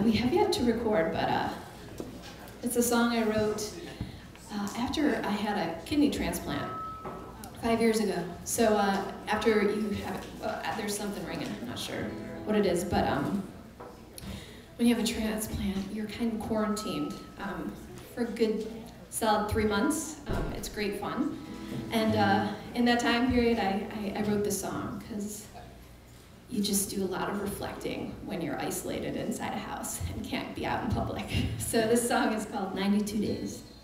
we have yet to record, but it's a song I wrote after I had a kidney transplant 5 years ago. So after you have, there's something ringing, I'm not sure what it is, but when you have a transplant, you're kind of quarantined for a good solid 3 months. It's great fun. And in that time period, I wrote this song because you just do a lot of reflecting when you're isolated inside a house and can't be out in public. So this song is called 92 Days.